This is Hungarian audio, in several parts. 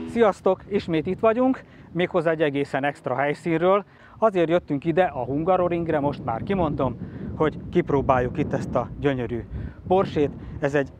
Sziasztok! Ismét itt vagyunk, méghozzá egy egészen extra helyszínről. Azért jöttünk ide a Hungaroringre, most már kimondom, hogy kipróbáljuk itt ezt a gyönyörű Porsét. Ez egy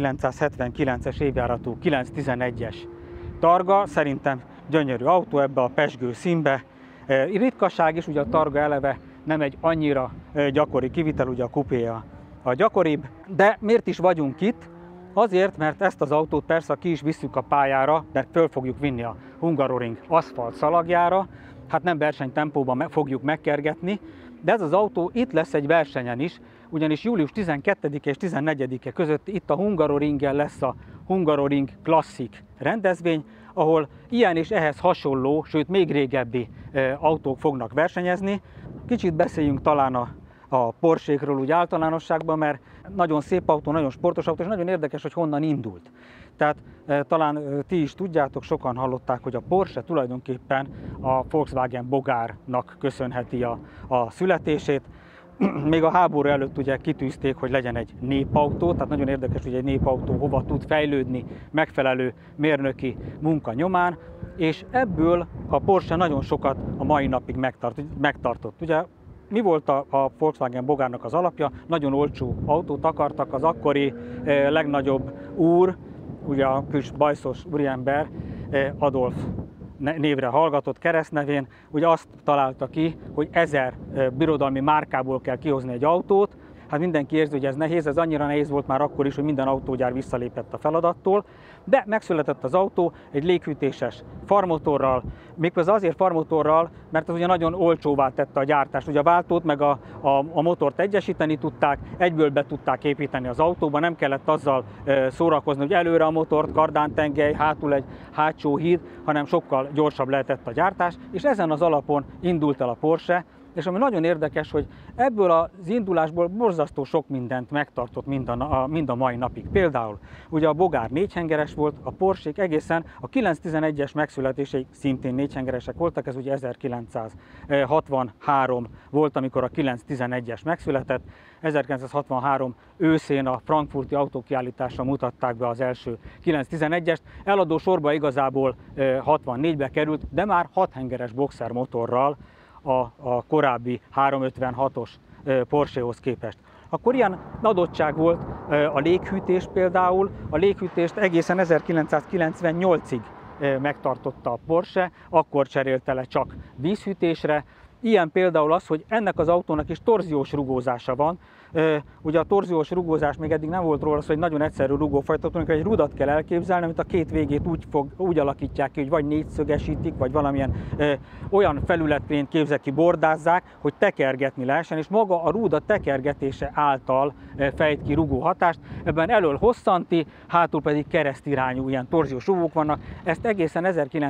1979-es évjáratú 911-es targa, szerintem gyönyörű autó ebbe a pezsgő színbe. Ritkaság is, ugye a targa eleve nem egy annyira gyakori kivitel, ugye a kupé a gyakoribb. De miért is vagyunk itt? Azért, mert ezt az autót persze ki is visszük a pályára, mert föl fogjuk vinni a Hungaroring aszfalt szalagjára, hát nem versenytempóban fogjuk megkergetni, de ez az autó itt lesz egy versenyen is, ugyanis július 12-e és 14-e között itt a Hungaroringen lesz a Hungaroring Classic rendezvény, ahol ilyen és ehhez hasonló, sőt még régebbi autók fognak versenyezni. Kicsit beszéljünk talán a Porsékról úgy általánosságban, mert nagyon szép autó, nagyon sportos autó, és nagyon érdekes, hogy honnan indult. Tehát talán ti is tudjátok, sokan hallották, hogy a Porsche tulajdonképpen a Volkswagen bogárnak köszönheti a születését. Még a háború előtt ugye kitűzték, hogy legyen egy népautó, tehát nagyon érdekes, hogy egy népautó hova tud fejlődni megfelelő mérnöki munka nyomán, és ebből a Porsche nagyon sokat a mai napig megtartott. Ugye mi volt a Volkswagen bogárnak az alapja? Nagyon olcsó autót akartak, az akkori legnagyobb úr, ugye a kis bajszos úriember, Adolf névre hallgatott keresztnevén, ugye azt találta ki, hogy 1000 birodalmi márkából kell kihozni egy autót. Hát mindenki érzi, hogy ez nehéz, ez annyira nehéz volt már akkor is, hogy minden autógyár visszalépett a feladattól, de megszületett az autó egy léghűtéses farmotorral, méghozzá azért farmotorral, mert az ugye nagyon olcsóvá tette a gyártást. Ugye a váltót meg a motort egyesíteni tudták, egyből be tudták építeni az autóba, nem kellett azzal szórakozni, hogy előre a motort, kardántengely, hátul egy hátsó híd, hanem sokkal gyorsabb lehetett a gyártás, és ezen az alapon indult el a Porsche. És ami nagyon érdekes, hogy ebből az indulásból borzasztó sok mindent megtartott mind a mai napig. Például ugye a bogár 4 hengeres volt, a Porsék egészen a 911-es megszületéséig szintén 4 hengeresek voltak, ez ugye 1963 volt, amikor a 911-es megszületett. 1963 őszén a frankfurti autókiállításra mutatták be az első 911-est. Eladó sorba igazából 64-be került, de már 6 hengeres boxer motorral, a korábbi 356-os Porséhoz képest. Akkor ilyen adottság volt a léghűtés például. A léghűtést egészen 1998-ig megtartotta a Porsche, akkor cserélte le csak vízhűtésre. Ilyen például az, hogy ennek az autónak is torziós rugózása van. Ugye a torziós rugózás még eddig nem volt róla szó, hogy nagyon egyszerű rugófajta, amikor egy rudat kell elképzelni, amit a két végét úgy alakítják ki, hogy vagy négyszögesítik, vagy valamilyen olyan felületként képzel ki, bordázzák, hogy tekergetni lehessen, és maga a rúd a tekergetése által fejt ki rugó hatást. Ebben elől hosszanti, hátul pedig keresztirányú ilyen torziós rugók vannak. Ezt egészen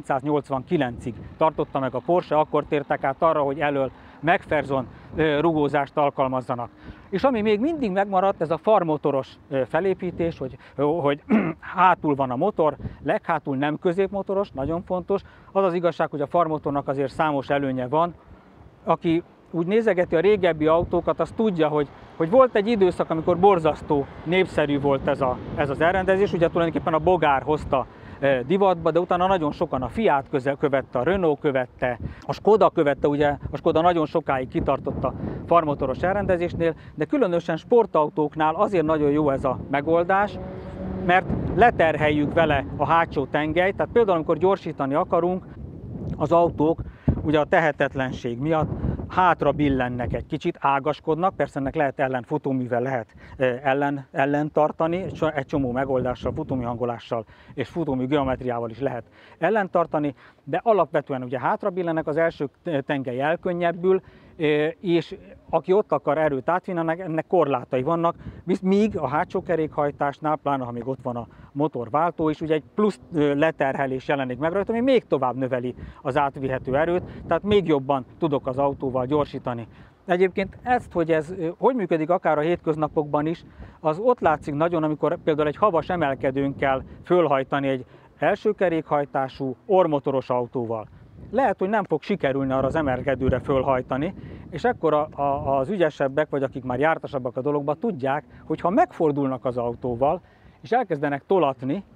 1989-ig tartotta meg a Porsche, akkor tértek át arra, hogy elől McPherson rugózást alkalmazzanak. És ami még mindig megmaradt, ez a farmotoros felépítés, hogy hátul van a motor, leghátul nem középmotoros, nagyon fontos. Az az igazság, hogy a farmotornak azért számos előnye van. Aki úgy nézegeti a régebbi autókat, az tudja, hogy volt egy időszak, amikor borzasztó népszerű volt ez az elrendezés. Ugye tulajdonképpen a bogár hozta divatba, de utána nagyon sokan a Fiat követte, a Renault követte, a Skoda követte, ugye a Skoda nagyon sokáig kitartott a farmotoros elrendezésnél, de különösen sportautóknál azért nagyon jó ez a megoldás, mert leterheljük vele a hátsó tengelyt, tehát például amikor gyorsítani akarunk, az autók ugye a tehetetlenség miatt hátra billennek egy kicsit, ágaskodnak, persze ennek lehet futóművel lehet ellen tartani, egy csomó megoldással, futóműhangolással és futómű geometriával is lehet ellentartani, de alapvetően ugye hátra billennek, az első tengely elkönnyebbül, és aki ott akar erőt átvinni, ennek korlátai vannak, míg a hátsó kerékhajtásnál, pláne ha még ott van a motorváltó is, ugye egy plusz leterhelés jelenik meg rajta, ami még tovább növeli az átvihető erőt, tehát még jobban tudok az autóval gyorsítani. Egyébként ezt, hogy ez hogy működik akár a hétköznapokban is, az ott látszik nagyon, amikor például egy havas emelkedőn kell fölhajtani egy első kerékhajtású orrmotoros autóval. Lehet, hogy nem fog sikerülni arra az emelkedőre fölhajtani, és ekkor az ügyesebbek, vagy akik már jártasabbak a dologban tudják, hogy ha megfordulnak az autóval, és elkezdenek tolatni,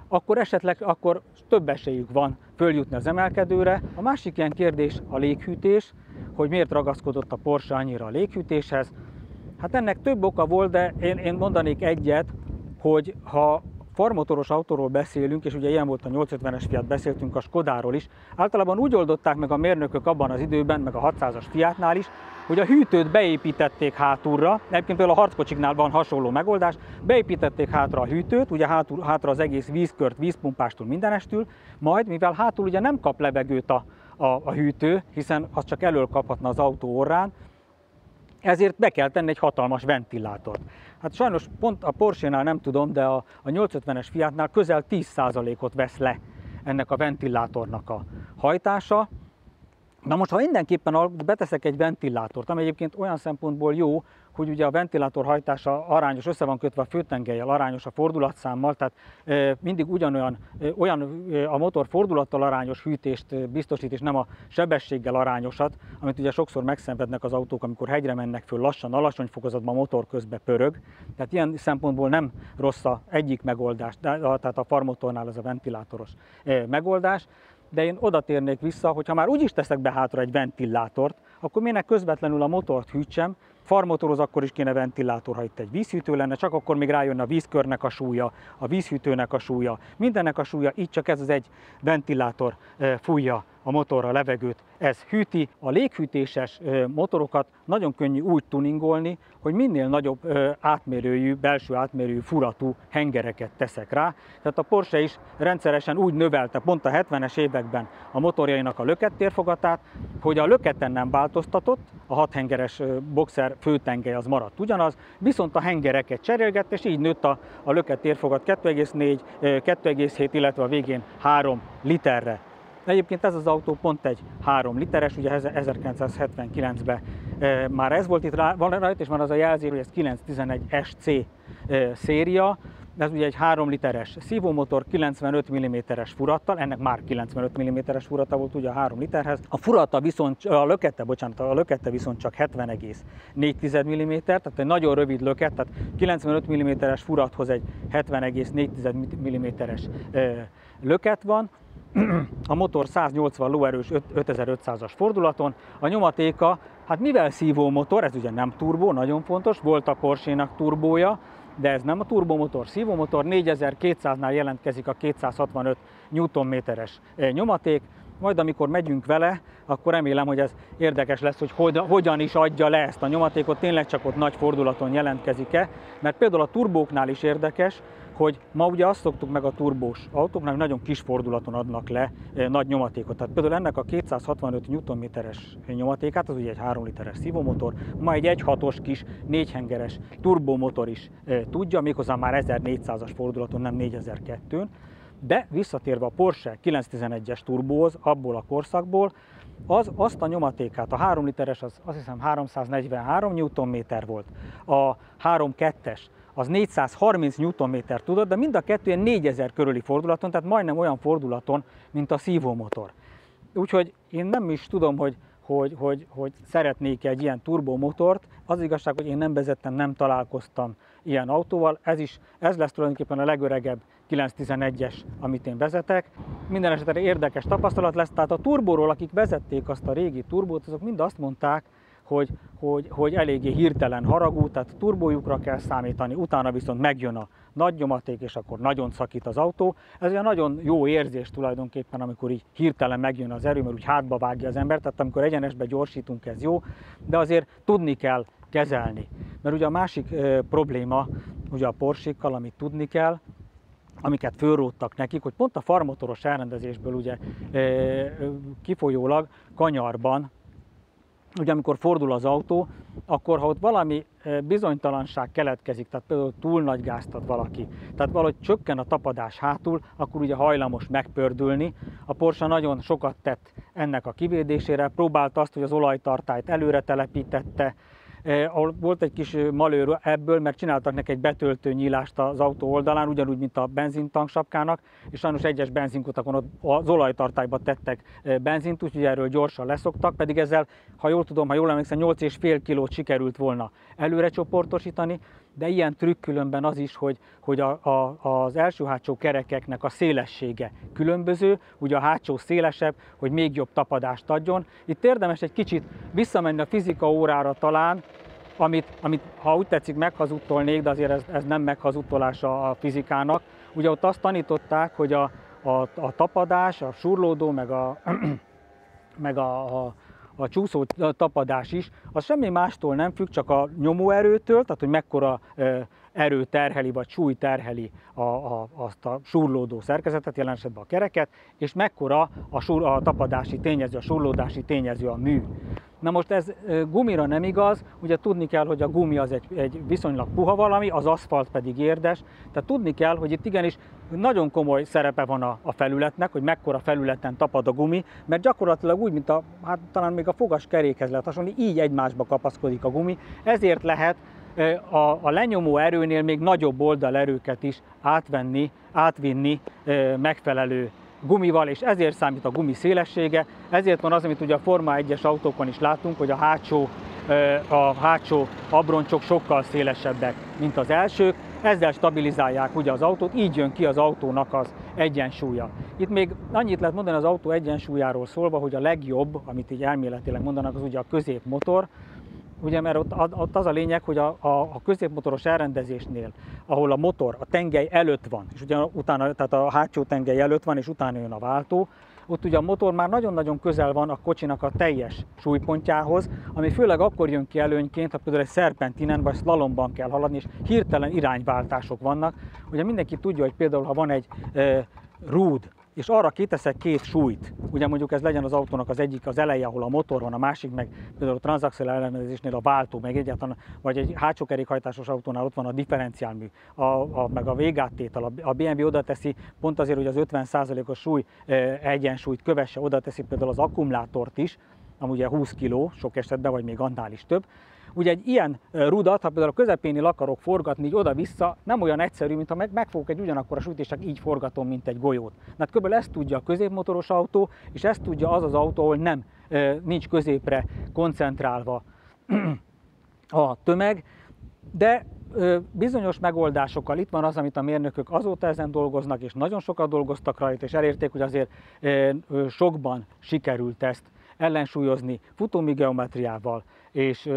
akkor esetleg több esélyük van följutni az emelkedőre. A másik ilyen kérdés a léghűtés, hogy miért ragaszkodott a Porsche annyira a léghűtéshez. Hát ennek több oka volt, de én mondanék egyet, hogy ha farmotoros autóról beszélünk, és ugye ilyen volt a 850-es Fiat, beszéltünk a Skodáról is, általában úgy oldották meg a mérnökök abban az időben, meg a 600-as Fiatnál is, hogy a hűtőt beépítették hátulra, egyébként például a harckocsiknál van hasonló megoldás, beépítették hátra a hűtőt, ugye hátra az egész vízkört, vízpumpástól mindenestül, majd mivel hátul ugye nem kap levegőt a hűtő, hiszen az csak elől kaphatna az autó orrán, ezért be kell tenni egy hatalmas ventilátort. Hát sajnos pont a Porsche-nál nem tudom, de a 850-es Fiatnál közel 10%-ot vesz le ennek a ventilátornak a hajtása. Na most, ha mindenképpen beteszek egy ventilátort, ami egyébként olyan szempontból jó, hogy ugye a ventilátor hajtása arányos, össze van kötve a főtengellyel, arányos a fordulatszámmal, tehát mindig ugyanolyan a motor fordulattal arányos hűtést biztosít, és nem a sebességgel arányosat, amit ugye sokszor megszenvednek az autók, amikor hegyre mennek föl lassan, alacsony fokozatban a motor közben pörög. Tehát ilyen szempontból nem rossz egyik megoldás, tehát a farmotornál ez a ventilátoros megoldás. De én oda térnék vissza, hogy ha már úgyis teszek be hátra egy ventilátort, akkor minek közvetlenül a motort hűtsem, farmotoroz, akkor is kéne ventilátor, ha itt egy vízhűtő lenne, csak akkor még rájönne a vízkörnek a súlya, a vízhűtőnek a súlya, mindennek a súlya, így csak ez az egy ventilátor fújja a motorra a levegőt, ez hűti. A léghűtéses motorokat nagyon könnyű úgy tuningolni, hogy minél nagyobb belső átmérőjű furatú hengereket teszek rá. Tehát a Porsche is rendszeresen úgy növelte pont a 70-es években a motorjainak a lökettérfogatát, hogy a löketen nem változtatott, a 6 hengeres boxer főtengely az maradt ugyanaz, viszont a hengereket cserélgett, és így nőtt a lökettérfogat 2,4, 2,7, illetve a végén 3 literre. Egyébként ez az autó pont egy 3 literes, ugye 1979-ben már ez volt itt rajta, és már az a jelzés, hogy ez 911 SC széria, ez ugye egy 3 literes szívómotor, 95 mm-es furattal, ennek már 95 mm-es furata volt ugye a 3 literhez. A furata viszont, a lökete viszont csak 70,4 mm, tehát egy nagyon rövid löket, tehát 95 mm-es furathoz egy 70,4 mm-es löket van. A motor 180 lóerős 5500-as fordulaton, a nyomatéka, hát mivel szívómotor, ez ugye nem turbó, nagyon fontos, volt a Porsche-nak turbója, de ez nem a turbomotor, szívómotor, 4200-nál jelentkezik a 265 Nm-es nyomaték, majd amikor megyünk vele, akkor remélem, hogy ez érdekes lesz, hogy hogyan is adja le ezt a nyomatékot, tényleg csak ott nagy fordulaton jelentkezik-e, mert például a turbóknál is érdekes, hogy ma ugye azt szoktuk meg a turbós autóknak, nagyon kis fordulaton adnak le nagy nyomatékot. Tehát például ennek a 265 Nm-es nyomatékát, az ugye egy 3 literes szívómotor, ma egy 1.6-os kis 4 hengeres turbomotor is tudja, méghozzá már 1400-as fordulaton, nem 4002-n. De visszatérve a Porsche 911-es turbóhoz, abból a korszakból, azt a nyomatékát, a 3 literes az azt hiszem 343 Nm volt, a 3.2-es az 430 Nm tudott, de mind a kettő ilyen 4000 körüli fordulaton, tehát majdnem olyan fordulaton, mint a szívómotor. Úgyhogy én nem is tudom, hogy szeretnék egy ilyen turbomotort. Az igazság, hogy én nem vezettem, nem találkoztam ilyen autóval. Ez lesz tulajdonképpen a legöregebb 911-es, amit én vezetek. Minden esetre érdekes tapasztalat lesz. Tehát a turbóról, akik vezették azt a régi turbót, azok mind azt mondták, hogy eléggé hirtelen haragú, tehát turbójukra kell számítani, utána viszont megjön a nagy nyomaték, és akkor nagyon szakít az autó. Ez olyan nagyon jó érzés tulajdonképpen, amikor így hirtelen megjön az erő, mert úgy hátba vágja az ember, tehát amikor egyenesbe gyorsítunk, ez jó, de azért tudni kell kezelni. Mert ugye a másik probléma ugye a Porsche-kkal, amit tudni kell, amiket fölróttak nekik, hogy pont a farmotoros elrendezésből ugye kifolyólag kanyarban, ugye amikor fordul az autó, akkor ha ott valami bizonytalanság keletkezik, tehát például túl nagy gázt ad valaki, tehát valahogy csökken a tapadás hátul, akkor ugye hajlamos megpördülni. A Porsche nagyon sokat tett ennek a kivédésére, próbálta azt, hogy az olajtartályt előre telepítette, volt egy kis malőr ebből, mert csináltak neki egy betöltő nyílást az autó oldalán, ugyanúgy, mint a benzintanksapkának, és sajnos egyes benzinkutakon az olajtartályba tettek benzint, úgyhogy erről gyorsan leszoktak, pedig ezzel, ha jól tudom, ha jól emlékszem, 8,5 kilót sikerült volna előre csoportosítani, de ilyen trükk különben az is, hogy az első-hátsó kerekeknek a szélessége különböző, ugye a hátsó szélesebb, hogy még jobb tapadást adjon. Itt érdemes egy kicsit visszamenni a fizika órára talán, amit ha úgy tetszik meghazudtolnék, de azért ez nem meghazudtolása a fizikának. Ugye ott azt tanították, hogy a tapadás, a surlódó, meg a csúszó tapadás is, az semmi mástól nem függ, csak a nyomóerőtől, tehát hogy mekkora erő terheli, vagy súly terheli azt a surlódó szerkezetet, jelen esetben a kereket, és mekkora a tapadási tényező, a surlódási tényező, a mű. Na most ez gumira nem igaz, ugye tudni kell, hogy a gumi az egy viszonylag puha valami, az aszfalt pedig érdes, tehát tudni kell, hogy itt igenis nagyon komoly szerepe van a felületnek, hogy mekkora felületen tapad a gumi, mert gyakorlatilag úgy, mint hát talán még a fogaskerékhez lehet hasonlítani, így egymásba kapaszkodik a gumi, ezért lehet a lenyomó erőnél még nagyobb oldalerőket is átvinni megfelelő gumival, és ezért számít a gumi szélessége, ezért van az, amit ugye a Forma 1-es autókon is látunk, hogy a hátsó abroncsok sokkal szélesebbek, mint az elsők, ezzel stabilizálják ugye az autót, így jön ki az autónak az egyensúlya. Itt még annyit lehet mondani az autó egyensúlyáról szólva, hogy a legjobb, amit így elméletileg mondanak, az ugye a középmotor, ugye, mert ott az a lényeg, hogy a középmotoros elrendezésnél, ahol a motor a tengely előtt van, és ugye utána, tehát a hátsó tengely előtt van, és utána jön a váltó, ott ugye a motor már nagyon-nagyon közel van a kocsinak a teljes súlypontjához, ami főleg akkor jön ki előnyként, ha például egy szerpentinen vagy szlalomban kell haladni, és hirtelen irányváltások vannak. Ugye mindenki tudja, hogy például ha van egy rúd, és arra kiteszek két súlyt, ugye mondjuk ez legyen az autónak az egyik az eleje, ahol a motor van, a másik meg például a tranzaxel ellenőrzésnél a váltó, meg egyáltalán, vagy egy hátsó kerékhajtásos autónál ott van a differenciálmű, meg a végáttétel, a BMW oda teszi, pont azért, hogy az 50%-os súly egyensúlyt kövesse, oda teszi például az akkumulátort is, ami ugye 20 kg sok esetben, vagy még annál is több. Ugye egy ilyen rudat, ha például a közepénél akarok forgatni, így oda-vissza, nem olyan egyszerű, mint ha megfogok egy ugyanakkor a súlyt, és csak így forgatom, mint egy golyót. Hát kb. Ezt tudja a középmotoros autó, és ezt tudja az az autó, ahol nincs középre koncentrálva a tömeg, de bizonyos megoldásokkal itt van az, amit a mérnökök azóta ezen dolgoznak, és nagyon sokat dolgoztak rajta, és elérték, hogy azért sokban sikerült ezt ellensúlyozni futómű geometriával, és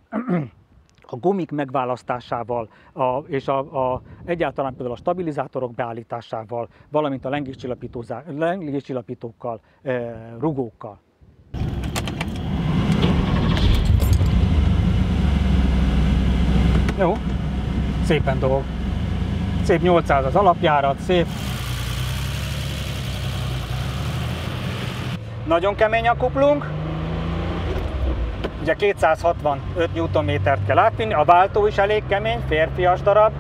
a gumik megválasztásával, és egyáltalán például a stabilizátorok beállításával, valamint a lengéscsillapítókkal, rugókkal. Jó, szépen dolog. Szép 800 az alapjárat, szép. Nagyon kemény a kuplung. Ugye 265 Nm-t kell átvinni, a váltó is elég kemény, férfias darab.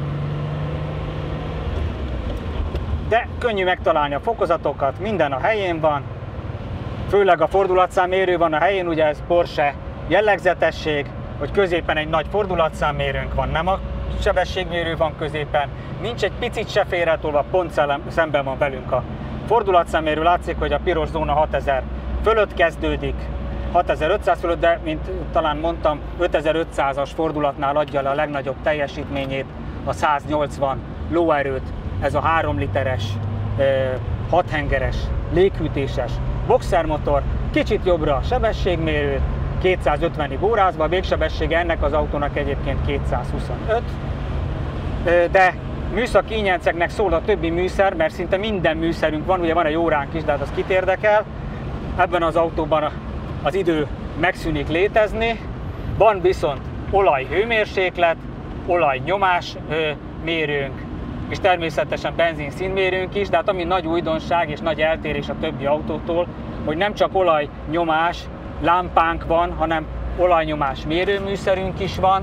De könnyű megtalálni a fokozatokat, minden a helyén van. Főleg a fordulatszámmérő van a helyén, ugye ez Porsche jellegzetesség, hogy középen egy nagy fordulatszámmérőnk van, nem a sebességmérő van középen, nincs egy picit se félretolva, pont szemben van velünk a fordulatszámmérő, látszik, hogy a piros zóna 6000 fölött kezdődik, 6500 fölött, de mint talán mondtam, 5500-as fordulatnál adja le a legnagyobb teljesítményét, a 180 lóerőt, ez a 3 literes, 6 hengeres, léghűtéses boxermotor, kicsit jobbra a sebességmérő, 250-ig órázva, a végsebessége ennek az autónak egyébként 225, de műszaki ingyenceknek szól a többi műszer, mert szinte minden műszerünk van, ugye van egy óránk is, de hát az kit érdekel. Ebben az autóban az idő megszűnik létezni, van viszont olajhőmérséklet, olajnyomás mérőnk, és természetesen benzin színmérőnk is, de hát ami nagy újdonság és nagy eltérés a többi autótól, hogy nem csak olajnyomás lámpánk van, hanem olajnyomás mérőműszerünk is van,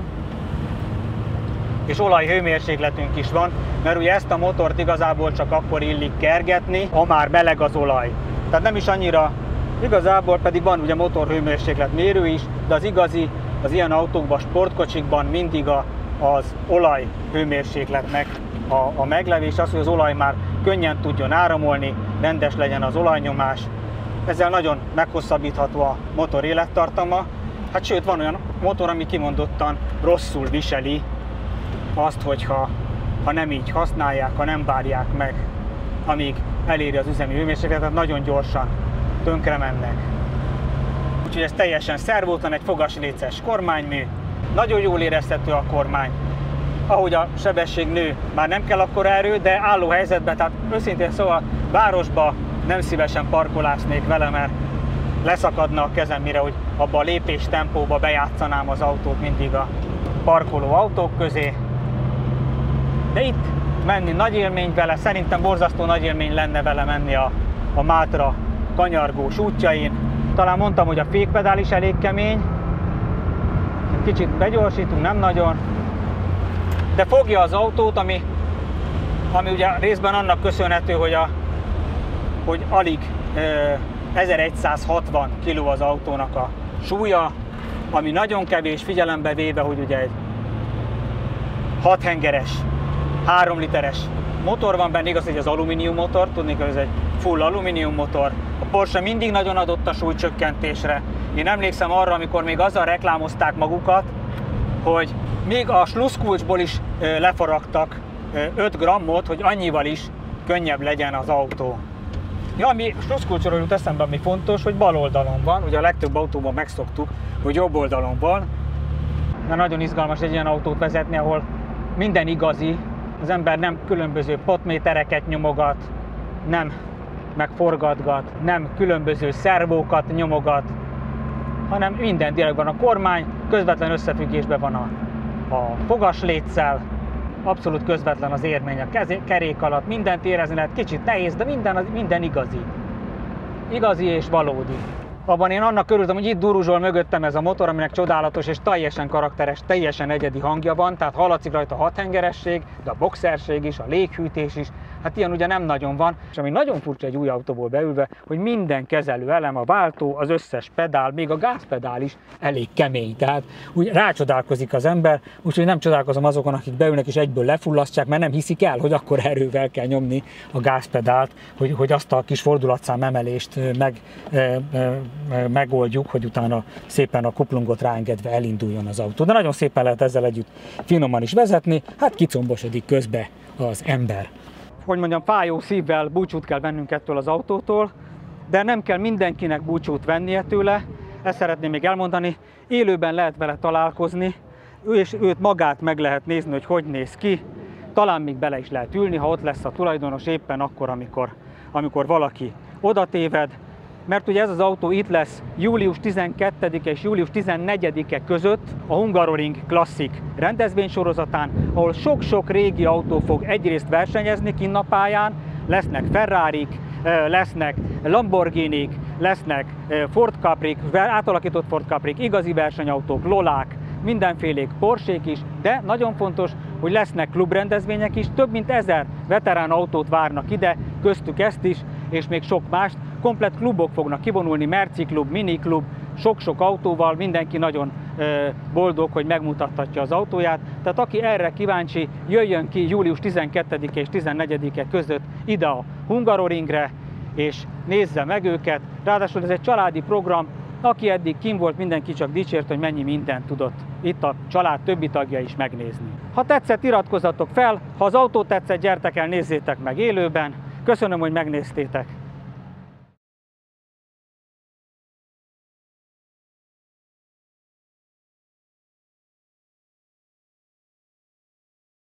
és olajhőmérsékletünk is van, mert ugye ezt a motort igazából csak akkor illik kergetni, ha már meleg az olaj. Tehát nem is annyira, igazából pedig van ugye motorhőmérséklet mérő is, de az igazi, az ilyen autókban, sportkocsikban mindig az olajhőmérsékletnek a meglevés, az, hogy az olaj már könnyen tudjon áramolni, rendes legyen az olajnyomás. Ezzel nagyon meghosszabbítható a motor élettartama. Hát sőt, van olyan motor, ami kimondottan rosszul viseli azt, hogyha nem így használják, ha nem várják meg, amíg eléri az üzemi hőmérsékletet, nagyon gyorsan tönkre mennek. Úgyhogy ez teljesen szervótlan, egy fogasléces kormánymű, nagyon jól érezhető a kormány. Ahogy a sebesség nő, már nem kell akkora erő, de álló helyzetben, tehát őszintén szóval városba nem szívesen parkolásnék vele, mert leszakadna a kezem, mire hogy abba a lépés tempóba bejátszanám az autót mindig a parkoló autók közé. De itt menni nagy élmény vele, szerintem borzasztó nagy élmény lenne vele menni a Mátra kanyargós útjain. Talán mondtam, hogy a fékpedál is elég kemény. Kicsit begyorsítunk, nem nagyon. De fogja az autót, ami ugye részben annak köszönhető, hogy alig 1160 kg az autónak a súlya, ami nagyon kevés, figyelembe véve, hogy ugye egy 6 hengeres, 3 literes motor van benne, igaz, hogy az alumínium motor, tudni, hogy ez egy full alumínium motor. A Porsche mindig nagyon adott a súlycsökkentésre. Én emlékszem arra, amikor még azzal reklámozták magukat, hogy még a sluszkulcsból is lefaragtak 5 grammot, hogy annyival is könnyebb legyen az autó. Ja, ami sluszkulcsról jut eszembe, ami fontos, hogy bal oldalon van, ugye a legtöbb autóban megszoktuk, hogy jobb oldalon van. De nagyon izgalmas egy ilyen autót vezetni, ahol minden igazi, az ember nem különböző potmétereket nyomogat, nem megforgatgat, nem különböző szervókat nyomogat, hanem minden direkt van a kormány, közvetlen összefüggésben van a fogasléccel, abszolút közvetlen az érmény a kerék alatt, mindent érezni lehet, kicsit nehéz, de minden igazi. Igazi és valódi. Abban én annak örültem, hogy itt duruzsol mögöttem ez a motor, aminek csodálatos és teljesen karakteres, teljesen egyedi hangja van, tehát hallatszik rajta a 6 hengeresség, de a boxerség is, a léghűtés is, hát ilyen ugye nem nagyon van. És ami nagyon furcsa egy új autóból beülve, hogy minden kezelő elem, a váltó, az összes pedál, még a gázpedál is elég kemény, tehát úgy rácsodálkozik az ember, úgyhogy nem csodálkozom azokon, akik beülnek és egyből lefullasztják, mert nem hiszik el, hogy akkor erővel kell nyomni a gázpedált, hogy azt a kis fordulatszám emelést megoldjuk, hogy utána szépen a kuplungot ráengedve elinduljon az autó. De nagyon szépen lehet ezzel együtt finoman is vezetni, hát kicombosodik közbe az ember. Hogy mondjam, fájó szívvel búcsút kell vennünk ettől az autótól, de nem kell mindenkinek búcsút vennie tőle, ezt szeretném még elmondani, élőben lehet vele találkozni, és őt magát meg lehet nézni, hogy néz ki, talán még bele is lehet ülni, ha ott lesz a tulajdonos éppen akkor, amikor valaki oda téved, mert ugye ez az autó itt lesz július 12-e és július 14-e között a Hungaroring Classic rendezvénysorozatán, ahol sok-sok régi autó fog egyrészt versenyezni kinn a pályán, lesznek Ferrarik, lesznek Lamborghinik, lesznek Ford Caprik, átalakított Ford Caprik, igazi versenyautók, Lolák, mindenfélék, Porsék is, de nagyon fontos, hogy lesznek klubrendezvények is, több mint 1000 veterán autót várnak ide, köztük ezt is, és még sok mást. Komplett klubok fognak kivonulni, Merci klub, Mini klub, sok-sok autóval, mindenki nagyon boldog, hogy megmutathatja az autóját. Tehát aki erre kíváncsi, jöjjön ki július 12 és 14-e között ide a Hungaroringre, és nézze meg őket. Ráadásul ez egy családi program, aki eddig kint volt, mindenki csak dicsért, hogy mennyi mindent tudott itt a család többi tagja is megnézni. Ha tetszett, iratkozzatok fel, ha az autó tetszett, gyertek el, nézzétek meg élőben. Köszönöm, hogy megnéztétek.